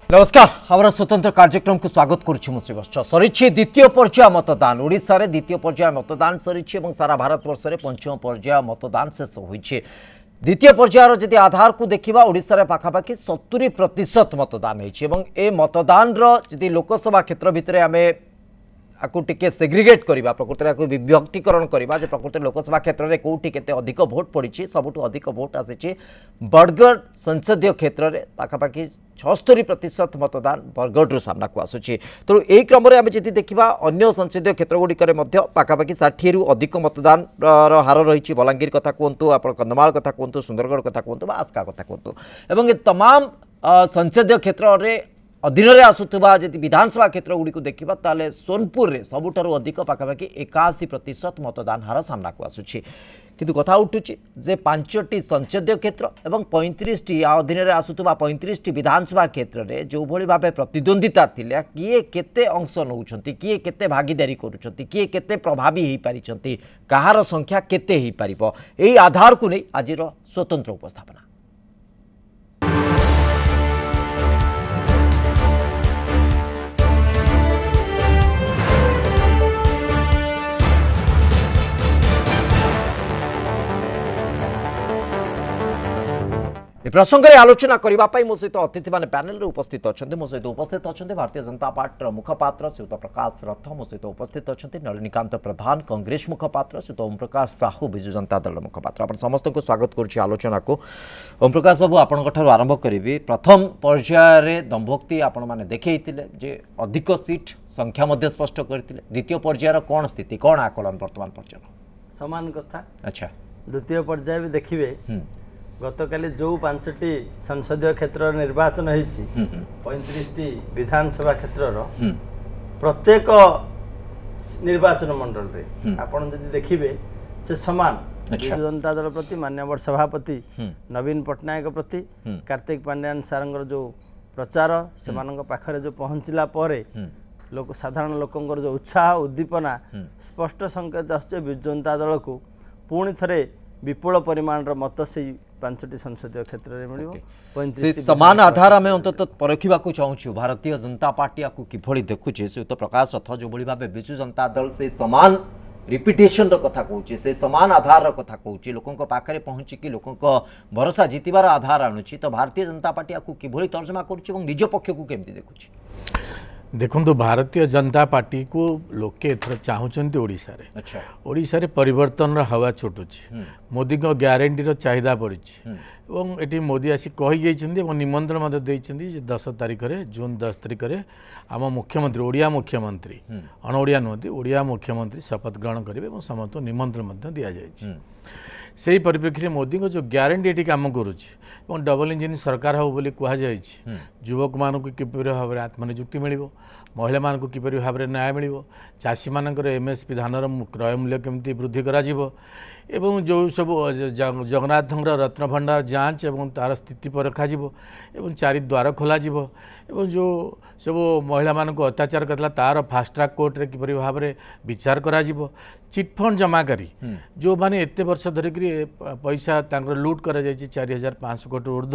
नमस्कार हमारा स्वतंत्र कार्यक्रम को स्वागत करुच्ची सरी द्वितीय पर्याय मतदान ओडिशा रे द्वितीय पर्याय मतदान सरी सारा भारत वर्ष में पंचम पर्याय मतदान शेष होइछे। द्वितीय पर्यायर जदि आधार को देखा ओडिशा रे पाखापाखि 70% मतदान होइछे। मतदान जदि लोकसभा क्षेत्र भितर आमे आपको टिके सेग्रिगेट करवा प्रकृति विभक्तिकरण करवा प्रकृति लोकसभा क्षेत्र में कौटी के अधिक भोट पड़ी सबुठ अधिक भोट आसी बरगढ़ संसदीय क्षेत्र में पाखापाखि 76% मतदान बरगढ़ सामना को आसूची। तेणु यही क्रम में आम जी देखा अन्य संसदीय क्षेत्र गुड़िकर पाखापाखि 60 रु अधिक मतदान हार रही बलांगीर कथा कहतु आप कंधमाल कथा कहतु सुंदरगढ़ कथा कहतु आस्का कथा कहतु एवं तमाम संसदीय क्षेत्र में अधीन में आसुवा जब विधानसभा क्षेत्र गुड़ी को देखा ताले सोनपुर में सबुठारु अधिक पाखापाखि 81% मतदान हार सामना को आसूची। किंतु कथा उठुची जे 5टी संसदीय क्षेत्र एवं 35टी अधीन में आसुवा 35टी विधानसभा क्षेत्र में जो भली भाव प्रतिद्वंदिता थिला किए केते अंश नौछंती किए केते भागीदारी करूछंती किए केते प्रभावी हो पारिछंती कहार संख्या केते हो पारिबो एई आधार को नहीं आजिर स्वतंत्र उपस्थापना। प्रसंग में आलोचना करने मो सहित अतिथि मैंने पैनल उपस्थित अच्छा मो सहित उपस्थित अच्छा भारतीय जनता पार्टी मुखपात्र श्रीयुत प्रकाश रथ मो सहित उपस्थित अच्छा नलिनीकांत प्रधान कांग्रेस मुखपात्र श्रीयुत ओम प्रकाश साहू विजु जनता दल मुखपात्र आप समस्त को स्वागत करुच्ची आलोचना को। ओम प्रकाश बाबू आपण आरंभ करी प्रथम पर्यायर दंभोक्ति आपण मैंने देखते अधिक सीट संख्या स्पष्ट करते द्वितीय पर्यायर कौन स्थिति कौन आकलन वर्तमान पर्यायर समान कथा। अच्छा द्वितीय पर्याय भी देखिए गतकाली जो 5टी संसदीय क्षेत्र निर्वाचन होती 35टी विधानसभा क्षेत्र प्रत्येक निर्वाचन मंडल रे आपण जदि देखिए से समान विजु जनता दल प्रति माननीय सभापति नवीन पट्टनायक प्रति कार्तिक पांड्यान सारंगर जो प्रचार से पाखरे जो पहुँचला परे लोक साधारण लोकंर जो उत्साह उद्दीपना स्पष्ट संकेत आसुचे विजु जनता दल को पुणी थे विपुल परिमाण मत से 5टी संसदीय क्षेत्र में मिल समान आधार आम अंत परखा चाहूँ भारतीय जनता पार्टी आपको किभली देखुचे श्रीयुत प्रकाश रथ जो भाव विजु जनता दल से समान रिपिटेशन कथा कहूँ से समान आधार कथा कहूँ लोकों पाखे पहुँचिकी लोकों भरोसा जीतबार आधार आणुची तो भारतीय जनता पार्टी आपको किभली तर्जमा करुच्ची निज पक्ष को केमती देखुची। देखो भारतीय जनता पार्टी को लोके एथर चाहूँगी ओडिशा रे। अच्छा ओडिशा रे परिवर्तन हवा छुटुची मोदी को ग्यारंटी चाहिदा पड़ी ये मोदी आसी कही निमंत्रण 10 तारिख जून 10 तारिख में आम मुख्यमंत्री ओडिया मुख्यमंत्री अणओडिया नुहति ओडिया मुख्यमंत्री शपथ ग्रहण करेंगे समस्त निमंत्रण दि जाए से ही परिप्रेक्षी में मोदी को जो ग्यारंटी ये कम करुच्ची डबल इंजिन सरकार हो बोली कहुई युवक मानक किपर भाव में आत्मनिजुक्ति मिल महिला मानक किपर भाव में न्याय मिल चाषी मानकर एमएसपी धानर क्रय मूल्य केमती वृद्धि करा एवं जो सब जगन्नाथ रत्न भंडार जांच एवं तार स्थिति पर रखा एवं 4 द्वार खोल एवं जो सब महिला मानक अत्याचार करता तार फास्ट ट्रैक कोर्ट रे किपरि भाव में विचार करा चिटफंड जमाकारी जो माने एते वर्ष धरिक पैसा लुट कर 4500 कोटी ऊर्ध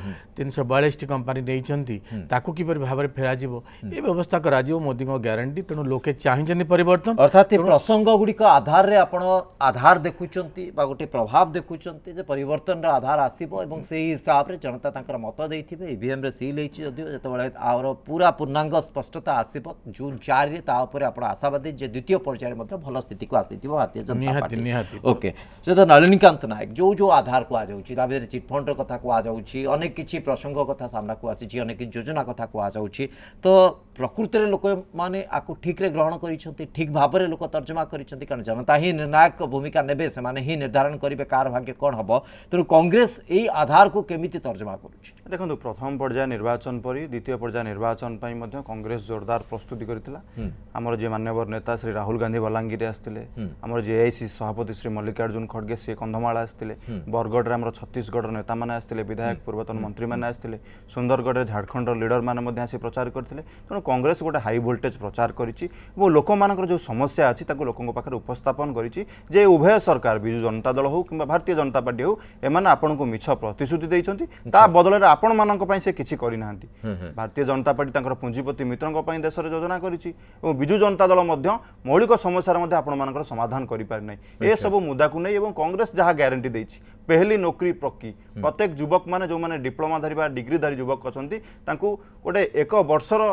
342 कंपनी नहीं किपरि भाव में फेर ये व्यवस्था करा मोदी को ग्यारंटी तेणु लोके चाहिए परिवर्तन अर्थात प्रसंग गुड़िक आधार रे आपण आधार देखुचंती गोटे प्रभाव देखुचंती जे परिवर्तन आधार आसीबो एवं से हिसाब रे जनता तांकर मत देथिबे ईवीएम रे सील होईची जदियो जेतेबेले आरो पूरा पूर्णांग स्पष्टता आसीबो जून 4 रे ता ऊपर आपण आशावादी जे द्वितीय पर्याय मध्ये भल स्थिति को आसीथिबो भारतीय जनता पार्टी। ओके से तो नलिनीकांत नायक जो जो आधार को आ जाउची ता भीतर चिटफंड रो कथा को आ जाउची अनेक किछि प्रसंग कथा सामना को आसीची अनेक योजना कथा को आ जाउची तो प्रकृति रे लोक माने आकु ठीक रे ग्रहण करिसंती ठीक भाव रे लोक तर्जमा करिसंती कारण जनता ही निर्णायक भूमिका नेबे से माने ही निर्धारण करेंगे कार भाग्य कौन हम तेणु कांग्रेस यही आधार को केमिति तर्जमा करुच्ची। देखो प्रथम पर्याय निर्वाचन पर द्वितीय पर्याय निर्वाचन कांग्रेस जोरदार प्रस्तुति करथिला हमर जे मान्यवर नेता श्री राहुल गांधी बलांगीर आसते आमर जे एआईसी सभापति श्री मल्लिकार्जुन खड़गे सी कंधमाल आसते बरगढ़ में आम छत्तीसगढ़ नेता मैंने आसते विधायक पूर्वतन मंत्री मैंने आसते सुंदरगढ़ झारखंड लीडर मैंने आसी प्रचार करते तेणु कांग्रेस गोटे हाई वोल्टेज प्रचार करिछि वो लोक मानकर जो समस्या अछि ताको लोकन पाखरे उपस्थापन करिछि जे उभय सरकार बिजु जनता दल हो किंबा भारतीय जनता पार्टी हो एमान आपन को मिछ प्रतिश्रुति दैछन्ति ता बदले रे आपन मानक पई से किछि करि नाहंती भारतीय जनता पार्टी तांकर पुंजीपति मित्रन पई देश रे योजना करिछि एवं बिजु जनता दल मध्य मौलिक समस्या मध्ये आपन मानकर समाधान करि पारि नै ए सब मुद्दा को नै एवं कांग्रेस जहा ग्यारंटी दैछि पहली नौकरी पक्की प्रत्येक युवक माने जो माने डिप्लोमाधारी बा डिग्रीधारी युवक अछंती तांकू गोटे 1 वर्षर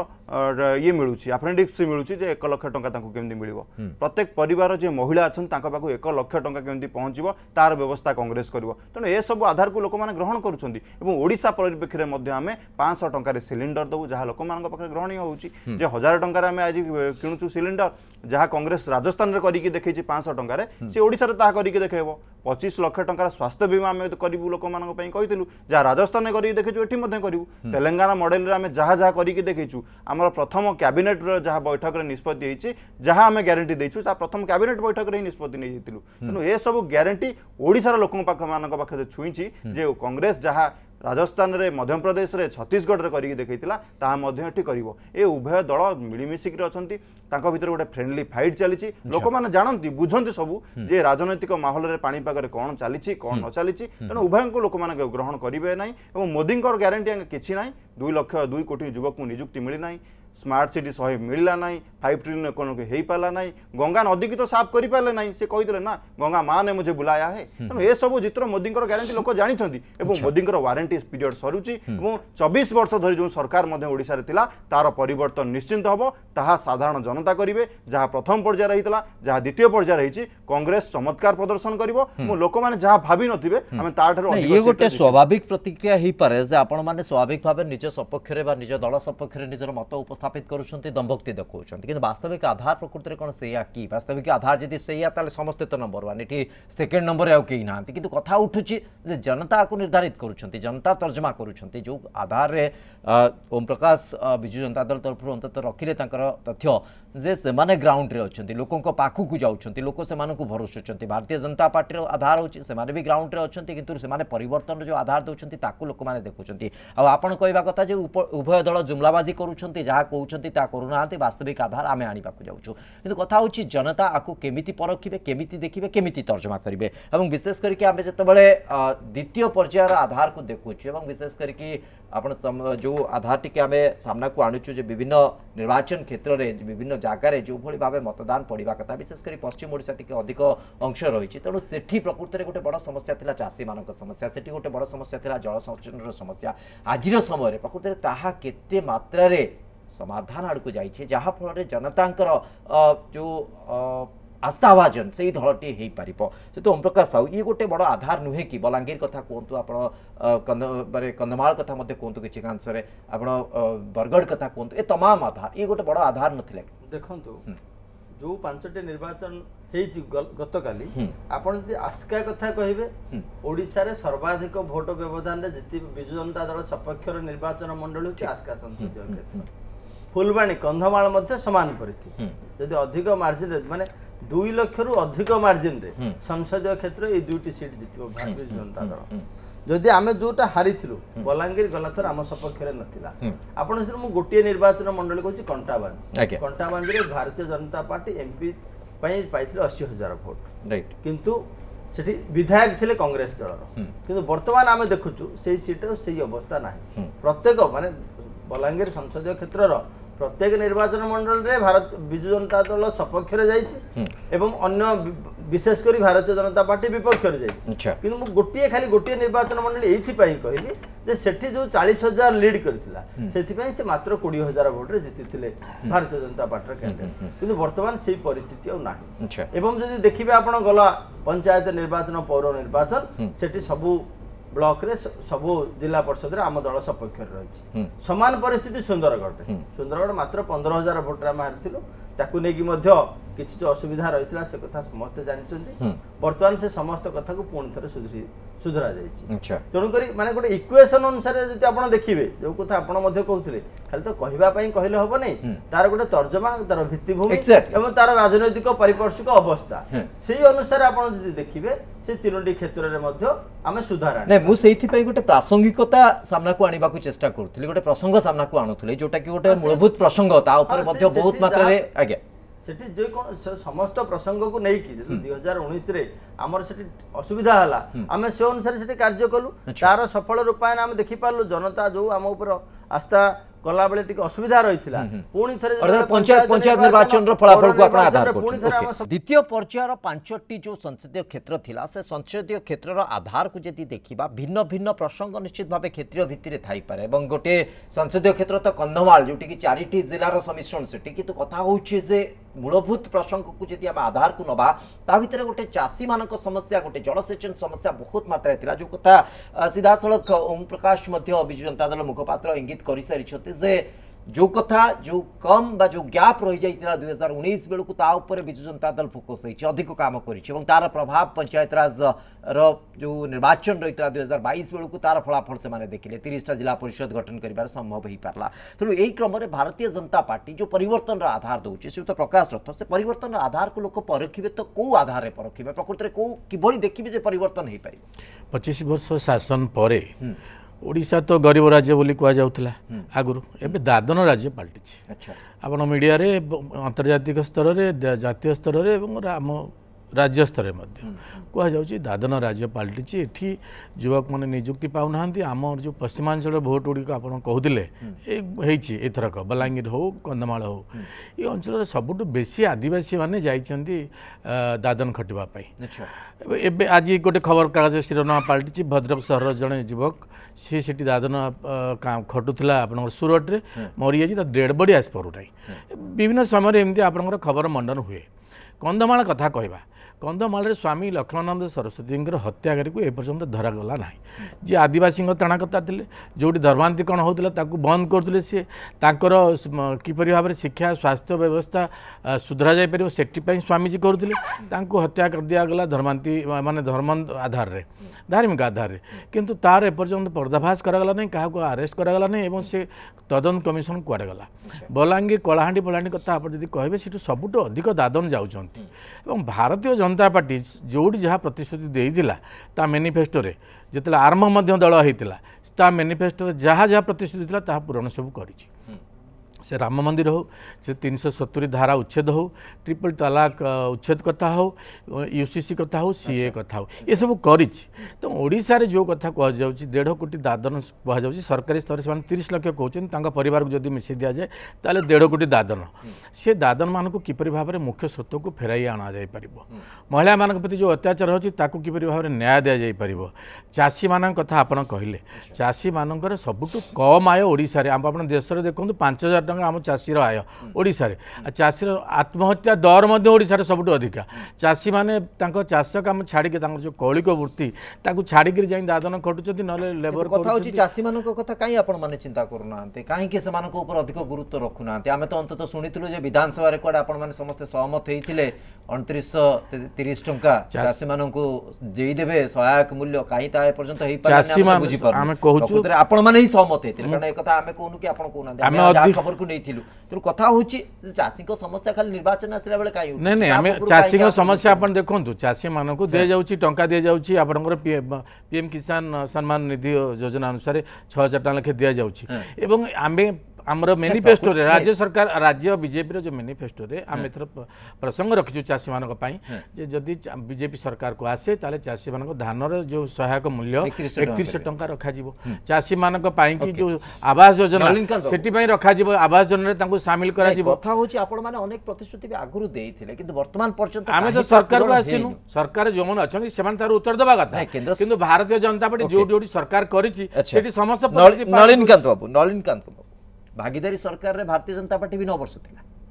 ये मिलुछि अप्रेंटिस मिलुछि जे 1 लाख टंका तांकू केमदी मिलिवो प्रत्येक परिवार जे महिला अछन तांका पाखु 1 लाख टंका केमदी पहुंचीबो तार व्यवस्था कांग्रेस करिवो तनो ए सब आधार को लोक माने ग्रहण करूछंती एवं ओडिसा परिप्रेक्षी रे मध्ये हमें 500 टंका रे सिलिंडर दबु जहा लोक मानक पाखरे ग्रहणीय होउछि जे 1000 टंका रे हमें आज किनुछु सिलिंडर जहा कांग्रेस राजस्थान रे करिकि देखैछि 500 टंका रे से ओडिसा रे ता करिकि देखेबो 25 लाख टंका स्वास्थ्य बीमा हमें करिवु लोक मानक पई कहितलु जहा राजस्थान रे करिकि देखैछु एठी मध्ये करिवु तेलंगाना मॉडल रे हमें जहा जहा करिकि देखैछु हमर प्रथम कैबिनेट रे जहा बैठक रे निष्पत्ति हेछि जहा हमें गारंटी दैछु ता प्रथम कैबिनेट बैठक रे निष्पत्ति नै हेतिलु तनो ए सब गारंटी ओडिसा रे लोकन पाख मानक पाखे छुईछि जे कांग्रेस जहा राजस्थान रे मध्य प्रदेश रे छत्तीसगढ़ रे करिकि देखैतिला ता मध्य एठी करिवो ए उभय दल मिलिमिशि के अछंती तांको भीतर गोटे फ्रेंडली फाइट चलीछि लोक माने जानंती बुझंती सब जे राजनैतिक माहौल रे पानी पागर कोन चलीछि कोन न चलीछि तनो उभय को लोक माने ग्रहण करिवे नै एवं मोदी कर ग्यारंटी किछि नै 2 लाख 2 कोटी युवक को नियुक्ति मिली नै स्मार्ट सिटी 100 मिलला नहीं 5 ट्रिलियन कोन हे पाला नहीं गंगा नदी की तो साफ करि पाले नहीं से कहितले ना गंगा मां ने मुझे बुलाया है तनो ए सब जित्र मोदी कर ग्यारंटी लोक जानि छथि एवं मोदी कर वारंटी पीरियड सरुची एवं 24 वर्ष धरि जो सरकार मध्ये ओडिसा रे तिला तार परिवर्तन निश्चित हबो ताहा साधारण जनता करिवे जहा प्रथम पर्याय रहितला जहा द्वितीय पर्याय रहिछि कांग्रेस चमत्कार प्रदर्शन करिवो मो लोक माने जहा भाबी नथिबे हम तार ठरो अधिक ये गोटे स्वाभाविक प्रतिक्रिया ही पारे जे आपण माने स्वाभाविक भाबे निज सपक्ष रे बा निज दल सपक्ष रे निजर मत उपस्थापित करूछंती दंभक्ति देखौछंती किंतु वास्तविक आधार प्रकृति रे कोन सेया की वास्तविक आधार जदि सेया ताले समस्त तो नंबर 1 एठी सेकंड नंबर आउ केही नांती किंतु कथा उठुची जे जनता को निर्धारित करूछंती जनता तर्जमा करूछंती जो आधार रे ओम प्रकाश बिजु जनता दल तरफ अंतत रखिले तांकर तथ्य जे से माने ग्राउंड रे अछंती लोकन को पाखु को जाउछंती लोक से माने को भरोसुछंती भारतीय जनता पार्टी रो आधार होची से माने भी ग्राउंड रे अछंती किंतु से माने परिवर्तन जो आधार दोछंती ताकू लोक माने देखुछंती आ आपण कहबा कथा जे उभय दल जुमलाबाजी करूछंती जहा कहउछंती ता करूनांती वास्तविक आधार आमे आनी पाकु जाउछु किंतु कथा होची जनता आकु केमिति परखिबे केमिति देखिबे केमिति तर्जमा करिवे एवं विशेष करके आमे जतबळे द्वितीय पर्यायर आधार को देखुछु एवं विशेष करके आपण जो आधार टिके आमे सामना को आणुछु जे विभिन्न निर्वाचन क्षेत्र रे विभिन्न जागा रे जो भली भाबे मतदान पड़िबा कथा विशेष करी पश्चिम ओडिसा टिके अधिक अंश रहिछि तणु सेठी प्रकृति रे गोटे बड़ समस्या थिला चासी मानक समस्या सेठी गोटे बड़ समस्या थिला जल संरक्षण रो समस्या आजिर समय रे प्रकृति रे ताहा केते मात्रा रे समाधान आड़को जाइए जहाँ फल जनतांकर जो आस्थाभाजन से दलटी हो पार से तो ओम प्रकाश साहू ये गोटे बड़ आधार नुहे कि बलांगीर कथा कहतु आप कंधमाल कथा कहतु किसी अंश आप बरगढ़ कथा कहतु ए तमाम आधार ये गोटे बड़ आधार नथिले देखो जो 5टी निर्वाचन गतकाली आपण जदि आस्का कथा कहिबे ओडिसा रे सर्वाधिक भोट व्यवधान रे जिति बिजु जनता दल सपक्षर निर्वाचन मंडली होची आस्का संसदीय क्षेत्र फुलबाणी कंधमाल मध्य समान परिस्थिति जदि अधिक मार्जिन रे माने 2 लाख रु अधिक मार्जिन रे संसदीय क्षेत्र ए दुटी सीट जितिबो भारतीय जनता दल जदि आमे जोटा हारिथिलु बलांगीर गलाथर आम सपक्ष रे नथिला आपण से मु गोटे निर्वाचन मंडली कहूची कंटाबांज रे भारतीय जनता पार्टी एमपी पई पाइथिले 80,000 वोट राइट किंतु सेठी विधायक थिले कांग्रेस दलर किंतु वर्तमान आमे देखुछु सेही सीट सेही अवस्था नाही प्रत्येक माने बलांगीर संसदीय क्षेत्रर प्रत्येक निर्वाचन मंडल रे भारत बिजु जनता दल सपक्ष रे जाइछि एवं अन्य विशेष करी भारतीय जनता पार्टी विपक्ष रे जाइछि किंतु मु गोटे निर्वाचन मंडल एथि पई कहली जे सेठी जो 40,000 लीड करथिला सेथि पई से मात्र 20,000 वोट रे जितिथिले भारतीय जनता पार्टी कैंडिडेट किंतु वर्तमान सेही परिस्थिति आ नाही एवं जदि देखिबे आपण गला पंचायत निर्वाचन पौर निर्वाचन सेठी सबु ब्लॉक रे सबु जिला परिषद रे आम दल सपक्ष रे रहिछि समान परिस्थिति सुंदरगढ़ मात्र 15,000 वोट रे मारथिलु ताकू नेकी मध्य किछि जो असुविधा रहितला से कथा समस्त जानिछन्ती वर्तमान से समस्त कथा को पुणी थरे सुधरा जाइछि अच्छा तेणु करी माने गोटे इक्वेशन अनुसार जदि आपण देखिबे जो कथा आपण मध्य कहउथिले खाली तो कहिबा पई कहले हबो नै तार गोटे तर्जमा तार भित्तिभूमि एवं तार राजनैतिक परिपार्श्विक अवस्था सेही अनुसार आपण जदि देखिबे से तीनोटी क्षेत्र रे मध्य आमे सुधार आनी नै मु सेहिथि पई गोटे प्रासंगिकता सामना को आनिबा को चेष्टा करथि गोटे प्रसंग सामना को आणुथले जोटा कि गोटे मूलभूत प्रसंग ता ऊपर मध्य बहुत मात्रा रे आज्ञा सेठी जो कोन समस्त प्रसंग को नै कि 2019 रे हमर सेठी असुविधा हला आमे से अनुसार सेठी कार्य कलु तार सफल रूपायन आमे देखि पालु जनता जो हम ऊपर आस्था कला बेले टिक असुविधा रहिथिला पुणी थरे पंचायत निर्वाचन रो फलाफल को आपण आधार करछन द्वितीय पर्यायर 5टी जो संसदीय क्षेत्र थिला से संसदीय क्षेत्र रो आधार को जति देखिबा भिन्न भिन्न प्रसंग निश्चित भाबे क्षेत्रीय भित्ति रे थाई पारे एवं गोटे संसदीय क्षेत्र तो कंधमाल जोटी कि 4टी जिल्ला रो समिश्रण सेठी कि तो कथा होछि जे मूलभूत प्रसंग को जति हम आधार को नबा ता भितरे गोटे चासी मानक समस्या गोटे जलसेचन समस्या बहुत मात्रा थिला जो कथा सीधा सड़क ओम प्रकाश मध्य बिजु जनता दल मुखपात्र इंगित करि सारि जे जो कथा जो कम बा जो गैप रही जाइतिला 2019 बेलू को ता ऊपर बिजु जनता दल फोकस होइछि अधिक काम करिछि एवं तार प्रभाव पंचायत राज रो जो निर्वाचन रहितला 2022 बेलू को तार फलाफल से माने देखिले 30टा जिला परिषद गठन करिबार संभव होई पारला तेणु एही क्रम रे भारतीय जनता पार्टी जो परिवर्तन रा आधार दउछि से तो प्रकाश रथ से परिवर्तन रा आधार को लोक परखिबे तो को आधार रे परखिबे प्रकृति रे को किभली देखिबे जे परिवर्तन हेई पारि 25 वर्ष शासन परे ओडिशा तो गरीब राज्य बोली कह जाउथला आगुरु एबे दादन राज्य पलटि अच्छा आपण मीडिया रे अंतर्जातिक स्तर रे जातीय स्तर रे एवं आम राज्य स्तर रे मध्य कह जाउची दादन राज्य पलटि एठी युवक माने नियुक्ति पाउ नाहंती आम जो पश्चिमांचल भोट उडी को आपण कहउदिले हेछि एथरक बलांगीर हो कंधमाल हो ये अंचल सबुटु बेसी आदिवासी माने जाइछंती दादन खटिबा पई अच्छा एबे आज गोटे खबर कागज शिरोनामा पलटि भद्रक शहर जने युवक सी सेठी दादन खटुला आपन सुरट रे मरि जाई डेड बॉडी आस परुटाई विभिन्न समय एमती आपन खबर मंडन हुए कंधमाल कथा कहबा कंधमाल स्वामी लक्ष्मणानंद सरस्वती हत्याकारी को एपर्यंत धरागला ना जी आदिवासी ताणाकर्ता थे जो धर्मांतरण होता बंद करते सी किपरि भाव में शिक्षा स्वास्थ्य व्यवस्था सुधरा जापर से स्वामीजी करुले हत्या कर दिगला धर्मांति माने धर्म आधार रे धार्मिक आधार रे किंतु तार एपर्यंत पर्दाफाश करागला नहीं क्या अरेस्ट करागला नहीं एवं से तदंत कमिशन कुआडे गला बलांगीर कलाहांडी फलाहांडी कथा आप जब कहे से सबुठू अधिक दादन जाउछंती एवं भारतीय जनता पार्टी जोड़ी जहाँ प्रतिश्रुति देइथिला ता मैनिफेस्टो रे जिते आरंभ दल होता मैनिफेस्टो जहाँ जहाँ प्रतिश्रुति था ता पूरण सब करिछि से राम मंदिर हो से 370 धारा उच्छेद हो ट्रिपल तलाक उच्छेद कथा हो यूसीसी कथा हो सीए कथा हो ये सब करिछि तो ओडिशा रे जो कथा कह जाउछि 1.5 कोटी दादन कह जाउछि सरकारी स्तर से 30 लाख कहउछन तांका परिवार को जदि मिसि दिया जाए ताले 1.5 कोटी दादन से दादन मान को किपरि भाव में मुख्य स्रोत को फेराई आना जाय परिबो महिला मान प्रति जो अत्याचार होछि ताकू किपरि भाव में न्याय दिया जाय परिबो चासी मान कथा आपण कहिले चासी मानकर सबुटु कम आय ओडिशा रे आपण देश रे देखंतु 5000 आम चाषीर आय ओडिशा रे चाषीर आत्महत्या दर ओडिशा सबुठ अधिका चाषी मैंने चाष काम छाड़ी जो कौलिक वृत्ति छाड़ी जाई दादन खटुचंती नले लेबर कथा होची चाषी मानक कथा काई आपण माने चिंता करूना काहे के समान ऊपर अधिक गुरुत्व रखुना आमे तो अंत सुनिथिलु जे विधानसभा रे कोड आपण माने समस्त सहमत हेइथिले 2930 टंका चाषी मानक देई देबे सहायक मूल्य काई ता पर्यंत हेइ चाषी मान बुझी पर आमे कहूछु आपण माने ही सहमत हेइथिले कारण ए कथा आमे कोनु कि आपण कोना आमे खबर को नेथिलु तो कथा होची चाषी को समस्या खाली निर्वाचन आसला बेले काई नै नै आमे चाषी को समस्या आपण देखंतु चाषी मानक दे जाउची टंका दे जाउची आपनकर पीएम किसान सम्मान निधि योजना अनुसार 6000 टका लेखे दे जाउची एवं आमे आमर मैनिफेस्टो रे राज्य सरकार राज्य बीजेपी रो जो मैनिफेस्टो रे आम एथर प्रसंग रखिछु चाषी मानक पई जे जदि बीजेपी सरकार को आसे ताले चाषी मानक धान रो जो सहायक मूल्य 31 टंका रखा जिवो चाषी मानक पई कि जो आवास योजना सेठी पई रखा जिवो आवास योजना रे तांको शामिल करा जिवो कथा होची आपण माने अनेक प्रतिश्रुति भी आगुरु देइथिले किंतु वर्तमान पर्यंत आमे तो सरकार को आसिनु सरकार जो मन अछन सेमान तार उत्तर देबा कथा किंतु भारतीय जनता पार्टी जो जोडी सरकार करिछि सेठी समस्त नलिन कांत बाबू भागीदारी सरकार रे भारतीय जनता पार्टी भी 9 वर्ष थिला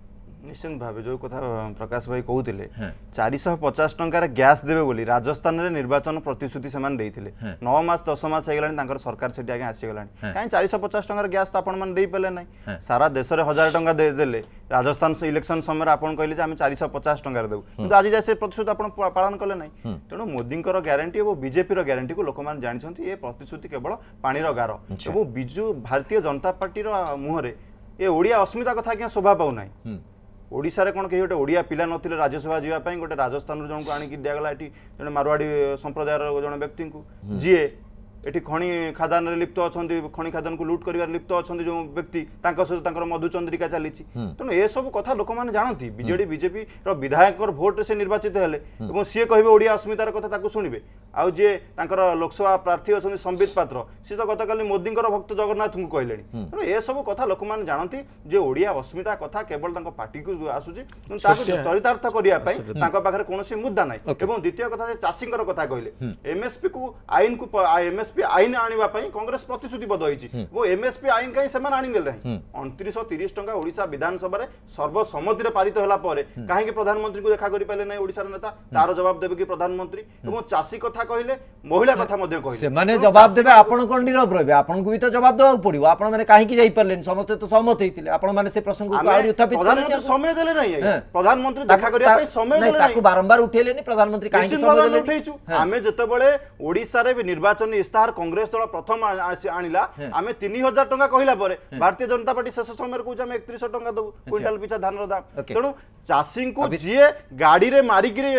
निश्चित भाव जो कथा प्रकाश भाई कहते 450 टंकार गैस देवे बोली राजस्थान में निर्वाचन प्रतिश्रुति से 9 मास 10 मास हो सरकार से आगे आसीगला कहीं 450 टंकार गैस तो आपने पारे ना सारा देश में 1000 टंका देदेले राजस्थान इलेक्शन समय आप कहले आम 450 टंकार देव कि आज जाए से प्रतिश्रुति आप पालन कले ना तेणु मोदी ग्यारंटी और बीजेपी ग्यारंटी को लोक मैंने जानते ये प्रतिश्रुति केवल पानीर गार और बिजु भारतीय जनता पार्टी मुहर ये ओडिया अस्मिता कथा क्या शोभा पाऊना ओडिशा रे कौन कहीं गोटे ओडिया पिला नथिले राज्यसभा जावाई गोटे राजस्थान जन को आनिक दिगला जन मारवाड़ी संप्रदायर जन व्यक्ति को जीए एटी खणी खादान लिप्त अच्छा खणी खादान को लुट कर लिप्त अच्छा जो व्यक्ति सहित मधुचंद्रिका चली तेणु ये सब कथा लोक मैंने जानती बीजेडी बीजेपी विधायक भोट से निर्वाचित हेले सी कहे ओडिया अस्मितार कथा शुणवे आउ जी लोकसभा प्रार्थी अच्छा संबित पात्र सी तो गतकाली मोदी भक्त जगन्नाथ को कहले तेणु ये सब कथा लोक मैंने जानती जे ओडिया अस्मिता कथा केवल पार्टी को आसूची चरितार्थ करने कौन मुद्दा ना द्वितीय कथा चाषी कथा कहले एमएसपी को आईन को एमएसपी आईन आने कांग्रेस प्रतिश्रुतिबद्ध होती वो एमएसपी आईन कहीं से आनी 2930 टंका ओडिशा विधानसभा सर्वसम्मति पारित होला कहीं प्रधानमंत्री को देखा करें ना ओडिशा नेता तार जवाब देवे कि प्रधानमंत्री चाषी कथा कहले महिला कथा कहले जवाब देवे आपण कोन नीरव रहे आपण को भी तो जवाब देवा पड़ो आपण माने काहे की जाई परलेन समस्त तो सहमत होइतिले आपण माने से प्रसंग को आउरी उत्थापित प्रधानमंत्री समय देले नहीं प्रधानमंत्री देखा करिया पे समय देले ताकू बारंबार उठेलेनी प्रधानमंत्री काहे समय देले उठैछु आमे जतबेले ओडिसा रे निर्वाचन इस्ताहार कांग्रेस दल प्रथम आनिला आमे 3000 टंका कहिला परे भारतीय जनता पार्टी शेष समय को आमे 3100 टंका दबु क्विंटल पिछा धान रो दाम तेणु चाषी को जीए गाड़ी रे मारी गिरी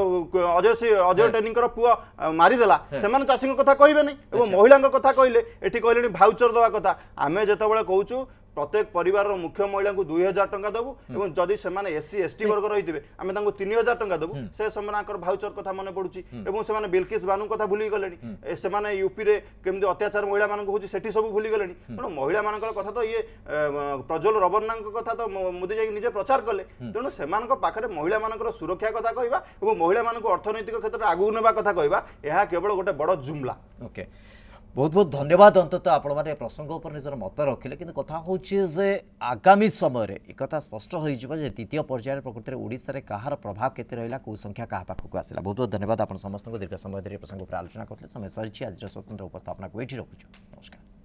अजय टेनिंग पुआ मारिदेला से चाषी कथा कहे नहीं महिला कथा कहले एठी कहले भाउचर दवा कथा आमे जतबेले कहूछु प्रत्येक परिवार मुख्य महिला को 2000 टंका देवु एवं जदि से एससी एसटी वर्ग रही आम 3000 टंका देवु से भाउचर कथा मन पड़ुची एवं से बिल्किस बानू कथा भूली गले से यूपी रे केमती अत्याचार महिला मानक होची सेठी सब भूली गले तेणु महिला मानकर कथा तो ये प्रज्वल रबन्ना कथा तो मोदी जाई निजे प्रचार कले तेणु से पाखरे महिला मानकर सुरक्षा कथा कहबा एवं महिला मानक अर्थनैतिक क्षेत्र में आगू नेबा कथा कहबा यह केवल गोटे बड़ जुमला ओके बहुत बहुत धन्यवाद अंततः आपण माने प्रसंग उपर निजर मत रखिले किंतु कथा होची जे आगामी समय रे एक कथा स्पष्ट होई जिवो जे द्वितीय पर्याय प्रकृति रे ओडिसा रे कहार प्रभाव केते रहिला को संख्या कहा पाखु को आसिला बहुत बहुत धन्यवाद आपण समस्त को दीर्घ समय धरि प्रसंग उपर आलोचना करले समय सरिछि आज स्वतंत्र उपस्थापना को एठी रखुछु नमस्कार।